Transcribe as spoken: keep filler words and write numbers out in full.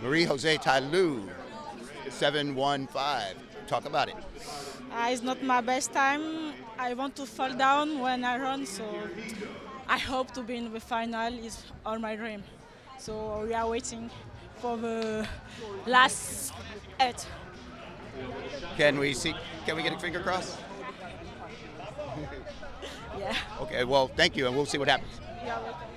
Marie Jose Tailu, seven one five. Talk about it. Uh, it's not my best time. I want to fall down when I run, so I hope to be in the final. Is all my dream. So we are waiting for the last eight. Can we see? Can we get a finger crossed? Yeah. Okay. Well, thank you, and we'll see what happens. Yeah.